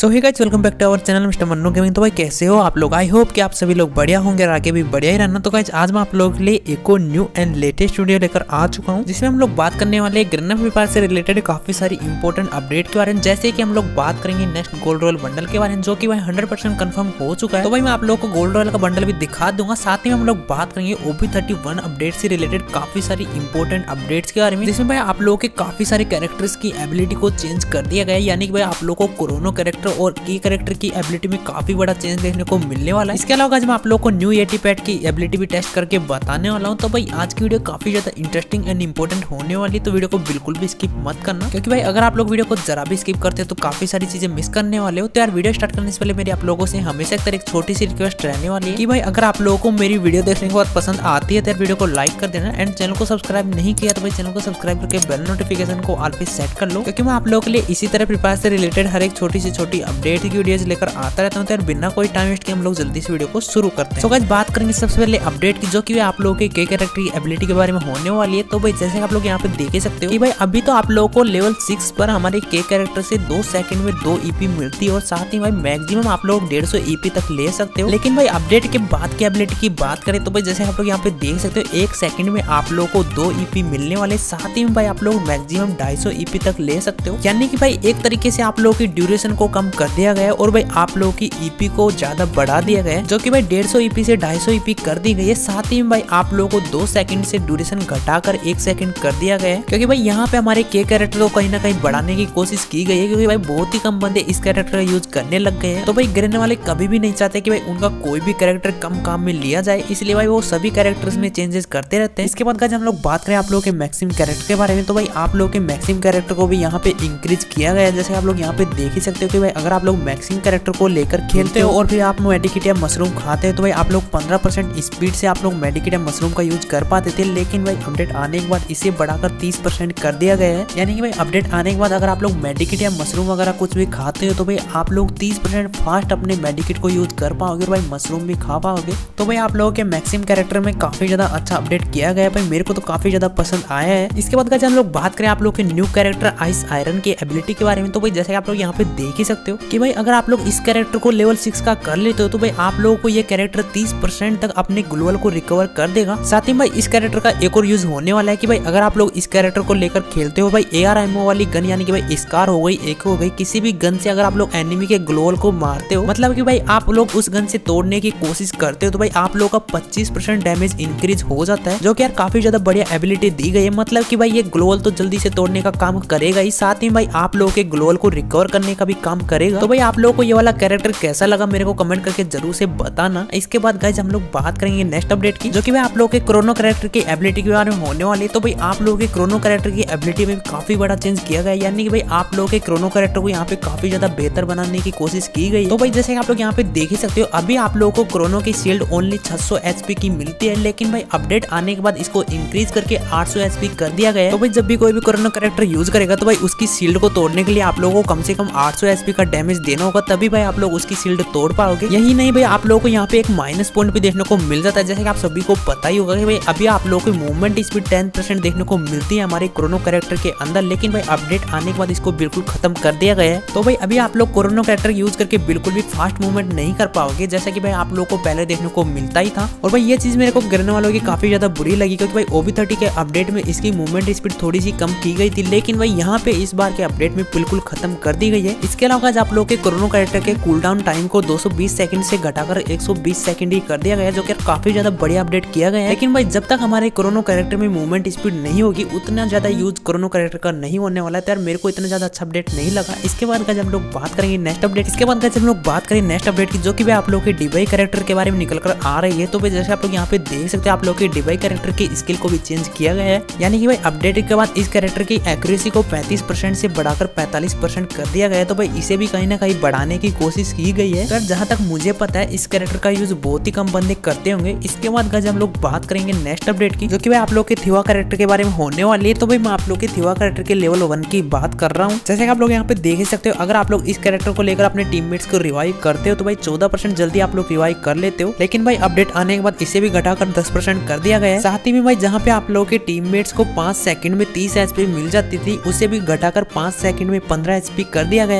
So hey guys, welcome back to our channel mister Mannu gaming. तो भाई कैसे हो आप लोग? आई होप कि आप सभी लोग बढ़िया होंगे और आगे भी बढ़िया ही रहना। तो गाइस आज मैं आप लोगों के लिए एक और न्यू एंड लेटेस्ट वीडियो लेकर आ चुका हूं, जिसमें हम लोग बात करने वाले हैं ग्रेनेड फ्री फायर से रिलेटेड काफी सारी इंपॉर्टेंट अपडेट के बारे में। जैसे कि हम लोग बात करेंगे नेक्स्ट गोल्ड रॉयल बंडल के बारे में, जो कि भाई 100% कंफर्म हो चुका है। तो भाई मैं आप लोगों को गोल्ड रॉयल का बंडल भी दिखा दूंगा। साथ ही में हम लोग बात करेंगे OP31 अपडेट से रिलेटेड काफी सारी इंपॉर्टेंट अपडेट्स के बारे में, जिसमें भाई आप लोगों के काफी सारे कैरेक्टर्स की एबिलिटी को चेंज कर दिया गया है। यानी कि भाई आप लोगों को कोरोनो कैरेक्टर और की कैरेक्टर की एबिलिटी में काफी बड़ा चेंज देखने को मिलने वाला है। इसके अलावा आज मैं आप लोगों को न्यू 80 पैड की एबिलिटी भी टेस्ट करके बताने वाला हूं। तो भाई आज की वीडियो काफी ज्यादा इंटरेस्टिंग एंड इंपॉर्टेंट होने वाली है, तो वीडियो को बिल्कुल भी स्किप मत करना, क्योंकि भाई अगर आप लोग वीडियो को जरा भी स्किप करते हो तो काफी सारी चीजें मिस करने वाले हो। तो यार वीडियो स्टार्ट करने से पहले मेरी आप लोगों से हमेशा एक छोटी सी रिक्वेस्ट रहने वाली है कि भाई अगर आप लोगों को मेरी वीडियो देखने के बाद पसंद आती है तो वीडियो को लाइक कर देना, एंड चैनल को सब्सक्राइब नहीं किया तो भाई चैनल को सब्सक्राइब करके बेल नोटिफिकेशन को ऑल पे सेट कर लो, क्योंकि मैं आप लोगों के लिए इसी तरह फ्री फायर से रिलेटेड हर एक छोटी सी छोटी अपडेट की वीडियोज लेकर आता रहता हूँ। तो यार बिना कोई टाइम वेस्ट के हम लोग जल्दी से वीडियो को शुरू करते हैं। तो गाइस बात करेंगे सबसे पहले अपडेट की, जो कि आप लोगों के कैरेक्टर की एबिलिटी के बारे में होने वाली है। तो भाई जैसे आप लोग यहाँ पे देख सकते हो कि भाई अभी तो आप लोगों को लेवल 6 पर हमारे कैरेक्टर से 2 सेकंड में 2 EP मिलती है, और साथ ही भाई मैक्सिमम आप लोग 150 EP तक ले सकते हो। लेकिन भाई अपडेट के बाद की एबिलिटी की बात करें तो भाई जैसे आप लोग यहाँ पे देख सकते हो 1 सेकंड में आप लोगों को 2 EP मिलने वाले, साथ ही में भाई आप लोग मैक्सिमम 250 EP तक ले सकते हो। यानी कि भाई एक तरीके से आप लोगों की ड्यूरेशन को कम कर दिया गया है, और भाई आप लोगों की EP को ज्यादा बढ़ा दिया गया है, जो कि भाई 150 EP से 250 EP कर दी गई है। साथ ही में भाई आप लोगों को 2 सेकंड से ड्यूरेशन घटाकर 1 सेकंड कर दिया गया है, क्योंकि भाई यहाँ पे हमारे कैरेक्टर को कहीं ना कहीं बढ़ाने की कोशिश की गई है, क्योंकि भाई बहुत ही कम बंदे इस कैरेक्टर का यूज करने लग गए हैं। तो भाई गिरने वाले कभी भी नहीं चाहते कि भाई उनका कोई भी कैरेक्टर कम काम में लिया जाए, इसलिए भाई वो सभी कैरेक्टर्स में चेंजेस करते रहते हैं। इसके बाद हम लोग बात करें आप लोगों के मैक्सिमम कैरेक्टर के बारे में, तो भाई आप लोगों के मैक्सिमम कैरेक्टर को भी यहाँ पे इंक्रीज किया गया है। जैसे आप लोग यहाँ पे देख ही सकते हो कि भाई अगर आप लोग मैक्सिमम कैरेक्टर को लेकर खेलते हो और फिर आप मेडिकेट या मशरूम खाते हैं तो भाई आप लोग 15% स्पीड से आप लोग मेडिकेट या मशरूम का यूज कर पाते थे। लेकिन भाई अपडेट आने के बाद इसे बढ़ाकर 30% कर दिया गया है। यानी कि भाई अपडेट आने के बाद अगर आप लोग मेडिकेट या मशरूम वगैरह कुछ भी खाते हो तो भाई आप लोग 30% फास्ट अपने मेडिकेट को यूज कर पाओगे और भाई मशरूम भी खा पाओगे। तो भाई आप लोगों के मैक्सिमम कैरेक्टर में काफी ज्यादा अच्छा अपडेट किया गया है। भाई मेरे को तो काफी ज्यादा पसंद आया है। इसके बाद हम लोग बात करें आप लोग के न्यू कैरेक्टर आइस आयरन की एबिलिटी के बारे में, तो भाई जैसे आप लोग यहाँ पे देख ही सकते हो कि भाई अगर आप लोग इस कैरेक्टर को लेवल 6 का कर लेते हो तो भाई आप लोगों को ये कैरेक्टर 30% तक अपने ग्लोवल को रिकवर कर देगा। साथ ही भाई इस कैरेक्टर का एक और यूज होने वाला है कि भाई अगर आप लोग इस कैरेक्टर को लेकर खेलते हो भाई AR एमओ वाली गन, यानी कि भाई स्कार हो गई, एक हो गई, किसी भी गन से अगर आप लोग एनिमी के ग्लोवल को मारते हो, मतलब कि भाई आप लोग उस गन से तोड़ने की कोशिश करते हो, तो भाई आप लोग का 25% डैमेज इंक्रीज हो जाता है, जो कि यार काफी ज्यादा बढ़िया एबिलिटी दी गई है। मतलब कि भाई ये ग्लोवल तो जल्दी से तोड़ने का काम करेगा ही, साथ ही भाई आप लोगों के ग्लोवल को रिकवर करने का भी काम करेगा। तो भाई आप लोगों को ये वाला कैरेक्टर कैसा लगा मेरे को कमेंट करके जरूर से बताना। इसके बाद गाइस हम लोग बात करेंगे नेक्स्ट अपडेट की, जो कि भाई आप लोगों के क्रोनो कैरेक्टर की एबिलिटी के बारे में होने वाली है। तो भाई आप लोगों के क्रोनो कैरेक्टर की एबिलिटी में काफी बड़ा चेंज किया गया है। यानी कि भाई आप लोगों के क्रोनो कैरेक्टर को यहाँ पे काफी ज्यादा बेहतर बनाने की कोशिश की गई। तो भाई जैसे आप लोग यहाँ पे देख ही सकते हो अभी आप लोगों को क्रोनो की शील्ड ओनली 600 HP की मिलती है, लेकिन भाई अपडेट आने के बाद इसको इंक्रीज करके 800 HP कर दिया गया है। तो भाई जब भी कोई भी क्रोनो कैरेक्टर यूज करेगा तो भाई उसकी शील्ड को तोड़ने के लिए आप लोगों को कम से कम 800 HP का डैमेज देना होगा, तभी भाई आप लोग उसकी शील्ड तोड़ पाओगे। यही नहीं भाई आप लोगों को यहाँ पे एक माइनस पॉइंट भी देखने को मिल जाता है। जैसे कि आप सभी को पता ही होगा कि भाई अभी आप लोगों को मूवमेंट स्पीड 10% देखने को मिलती है हमारे क्रोनो कैरेक्टर के अंदर, लेकिन भाई अपडेट आने के बाद इसको बिल्कुल खत्म कर दिया गया है। तो भाई अभी आप लोग क्रोनो कैरेक्टर यूज करके बिल्कुल भी फास्ट मूवमेंट नहीं कर पाओगे, जैसा कि भाई आप लोगों को पहले देखने को मिलता ही था। और भाई ये चीज मेरे को गिरने वालों की काफी ज्यादा बुरी लगी, क्योंकि भाई OP30 के अपडेट में इसकी मूवमेंट स्पीड थोड़ी सी कम की गई थी, लेकिन भाई यहाँ पे इस बार के अपडेट में बिल्कुल खत्म कर दी गई है। इसके अलावा आप लोग के क्रोनो कैरेक्टर के कूलडाउन टाइम को 220 सेकंड से घटाकर 120 सेकंड ही कर दिया गया है, जो कि काफी ज्यादा बढ़िया अपडेट किया गया है। लेकिन भाई जब तक हमारे क्रोनो कैरेक्टर में मूवमेंट स्पीड नहीं होगी उतना ज्यादा यूज क्रोनो कैरेक्टर का नहीं होने वाला है। तो यार मेरे को इतना ज्यादा अच्छा अपडेट नहीं लगा। इसके बाद हम लोग बात करेंगे नेक्स्ट अपडेट। इसके बाद हम लोग बात करेंगे नेक्स्ट अपडेट की, जो कि भाई आप लोग के डिवाई कैरेक्टर के बारे में निकल कर आ रही है। तो भाई जैसे आप लोग यहाँ पे देख सकते हैं आप लोग के डिवाई कैरेक्टर की स्किल को भी चेंज किया गया है। यानी कि भाई अपडेट के बाद इस कैरेक्टर की एक्यूरेसी को 35% से बढ़ाकर 45% कर दिया गया है। तो भाई इसे भी कहीं ना कहीं बढ़ाने की कोशिश की गई है। तो जहां तक मुझे पता है इस कैरेक्टर का यूज बहुत ही कम बंदे करते होंगे। इसके बाद हम लोग बात करेंगे नेक्स्ट अपडेट की, जो कि भाई आप लोग के थिवा कैरेक्टर के बारे में होने वाली है। तो भाई मैं आप लोग के थिवा कैरेक्टर के लेवल 1 की बात कर रहा हूँ। जैसे आप लोग यहाँ पे देख सकते हो अगर आप लोग इस कैरेक्टर को लेकर अपने टीममेट्स को रिवाइव करते हो तो भाई 14% जल्दी आप लोग रिवाइव कर लेते हो, लेकिन भाई अपडेट आने के बाद इसे भी घटाकर 10% कर दिया गया है। साथ ही में भाई जहाँ पे आप लोगों के टीममेट्स को 5 सेकंड में 30 HP मिल जाती थी, उसे भी घटाकर 5 सेकंड में 15 HP कर दिया गया है। तो भाई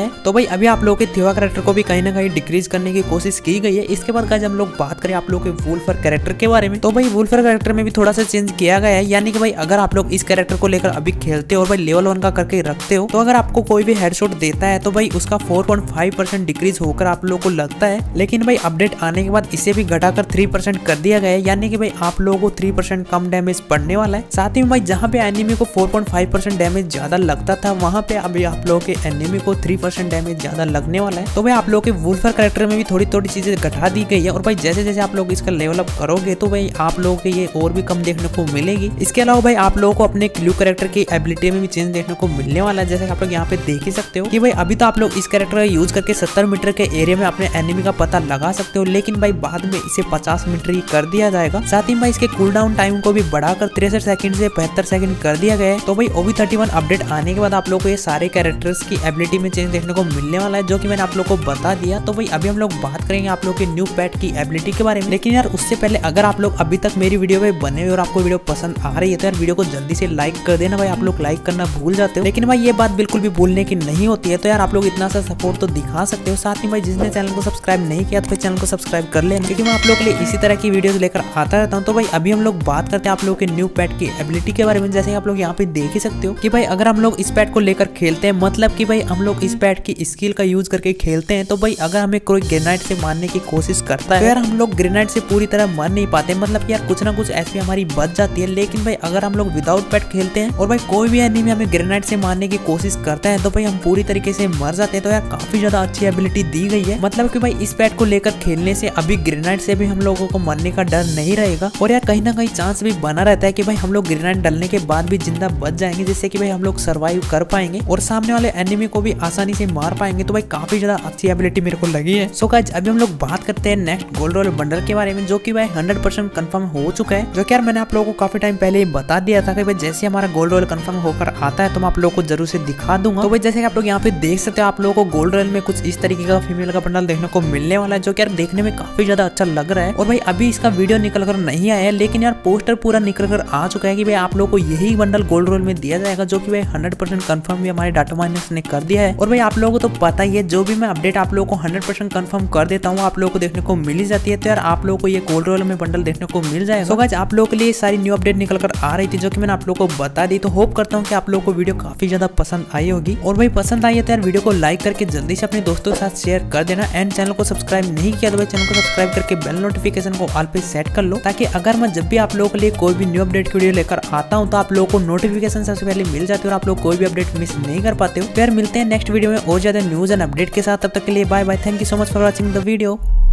अभी आप लोगों के थीवा कैरेक्टर को भी कहीं ना कहीं डिक्रीज करने की कोशिश की गई है। इसके बाद गाइस हम लोग बात करें आप लोगों के वुल्फर कैरेक्टर के बारे में, तो भाई वुल्फर कैरेक्टर में भी थोड़ा सा चेंज किया गया है। यानी कि भाई अगर आप लोग इस कैरेक्टर को लेकर अभी खेलते हो और भाई लेवल 1 का करके रखते हो, तो अगर आपको कोई भी हेडशॉट देता है तो भाई उसका 4.5% डिक्रीज होकर आप लोगों को लगता है। लेकिन भाई अपडेट आने के बाद इसे भी घटाकर 3% कर दिया गया है। यानी कि भाई आप लोगों को 3% कम डैमेज पड़ने वाला है। साथ ही में भाई जहाँ पे एनिमी को 4.5% डैमेज ज्यादा लगता था, वहाँ पे अभी आप लोगों के एनिमी को 3% डैमेज ज्यादा लगने वाला है। तो भाई आप लोगों के वुल्फर कैरेक्टर में भी थोड़ी थोड़ी चीजें घटा दी गई है। और भाई जैसे जैसे आप लोग इसका लेवल अप करोगे तो भाई आप लोगों के ये और भी कम देखने को मिलेगी। इसके अलावा भाई आप लोगों को अपने क्लू कैरेक्टर की एबिलिटी में भी चेंज देखने को मिलने वाला है। जैसे आप लोग यहाँ पे देख ही सकते हो कि भाई अभी तो आप लोग इस कैरेक्टर का यूज करके 70 मीटर के एरिया में अपने एनिमी का पता लगा सकते हो, लेकिन भाई बाद में इसे 50 मीटर ही कर दिया जाएगा। साथ ही भाई इसके कूल डाउन टाइम को भी बढ़ाकर 63 सेकंड से 75 सेकंड कर दिया गया है। तो भाई OB31 अपडेट आने के बाद आप लोग को ये सारे कैरेक्टर्स की एबिलिटी में चेंज देखने को मिलने वाला है, जो कि मैंने आप लोग को बता दिया। तो भाई अभी हम लोग बात करेंगे आप लोग के न्यू पेट की एबिलिटी के बारे में। लेकिन यार उससे पहले अगर आप लोग अभी तक मेरी वीडियो में बने हुए और आपको वीडियो पसंद आ रही है तो यार वीडियो को जल्दी से लाइक कर देना। भाई आप लोग लाइक करना भूल जाते हो, लेकिन भाई ये बात बिल्कुल भी भूलने की नहीं होती है। तो यार आप लोग इतना सा सपोर्ट तो दिखा सकते हो। साथ ही भाई जिसने चैनल को सब्सक्राइब नहीं किया तो चैनल को सब्सक्राइब कर लेना, क्योंकि मैं आप लोगों के लिए इसी तरह की वीडियोस लेकर आता रहता हूँ। तो भाई अभी हम लोग बात करते हैं आप लोगों के न्यू पेट की एबिलिटी के बारे में। जैसे आप लोग यहाँ पे देख ही सकते हो कि भाई अगर हम लोग इस पेट को लेकर खेलते हैं, मतलब कि भाई हम लोग इस पेट की स्किल का यूज करके खेलते हैं, तो भाई अगर हमें कोई ग्रेनाइड से मारने की कोशिश करता है तो यार हम लोग ग्रेनाइड से पूरी तरह मार नहीं पाते। मतलब यार कुछ ना कुछ ऐसी हमारी बच जाती है। लेकिन भाई अगर हम लोग विदाउट पेट खेलते हैं और भाई कोई भी एनिमी हमें ग्रेनाइड से मारने की कोशिश करता है तो भाई हम पूरी तरीके से मर जाते हैं। तो यार काफी ज्यादा अच्छी एबिलिटी दी गई है। मतलब कि भाई इस पेट को लेकर खेलने से अभी ग्रेनाइड से भी हम लोगों को मरने का डर नहीं रहेगा। और यार कहीं ना कहीं चांस भी बना रहता है कि भाई हम लोग ग्रेनाइड डालने के बाद भी जिंदा बच जाएंगे, जिससे कि भाई हम लोग सर्वाइव कर पाएंगे और सामने वाले एनिमी को भी आसानी से मार पाएंगे। तो भाई काफी ज्यादा अच्छी एबिलिटी मेरे को लगी है। सो गाइस अभी हम लोग बात करते हैं नेक्स्ट गोल्ड रॉयल बंडल के बारे में, जो कि भाई 100% कंफर्म हो चुका है। जो कि यार मैंने आप लोगों को काफी टाइम पहले ही बता दिया था कि भाई जैसे हमारा गोल्ड रॉयल कंफर्म होकर आता है तो मैं आप लोगों को जरूर से दिखा दूंगा। तो भाई जैसे आप लोग यहाँ पे देख सकते हो, आप लोगों को गोल्ड रॉयल में कुछ इस तरीके का फीमेल का बंडल देखने को मिलने वाला है, जो कि यार देखने में काफी ज्यादा अच्छा लग रहा है। और भाई अभी इसका वीडियो निकल कर नहीं आया है, लेकिन यार पोस्टर पूरा निकल कर आ चुका है कि भाई आप लोगों को यही बंडल गोल्ड रॉयल में दिया जाएगा, जो कि भाई 100% कंफर्म भी हमारे डाटा माइनर्स ने कर दिया है। और भाई आप लोगों को तो पता ही है, जो भी मैं अपडेट आप लोगों को 100% कंफर्म कर देता हूँ आप लोगों को देखने को मिल ही जाती है। तो यार आप लोगों को ये गोल्ड रॉयल में बंडल देखने को मिल जाएगा। सो गाइस आप लोगों के लिए सारी न्यू अपडेट निकल कर आ रही थी, जो कि मैंने आप लोगों को बता दी। तो होप करता हूँ कि आप लोगों को वीडियो काफी ज्यादा पसंद आई होगी। और भाई पसंद आई है तो यार वीडियो को लाइक करके जल्दी से अपने दोस्तों के साथ शेयर कर देना। एंड चैनल को सब्सक्राइब नहीं किया तो भाई चैनल को सब्सक्राइब करके बेल नोटिफिकेशन को ऑल पे सेट कर लो, ताकि अगर मैं जब भी आप लोगों के लिए कोई भी न्यू अपडेट की वीडियो लेकर आता हूँ तो आप लोगों को नोटिफिकेशन सबसे पहले मिल जाती है और आप लोग कोई भी अपडेट मिस नहीं कर पाते हो। फिर मिलते हैं नेक्स्ट वीडियो में और ज्यादा न्यूज एंड अपडेट के साथ। तब तक के लिए bye bye. Thank you so much for watching the video.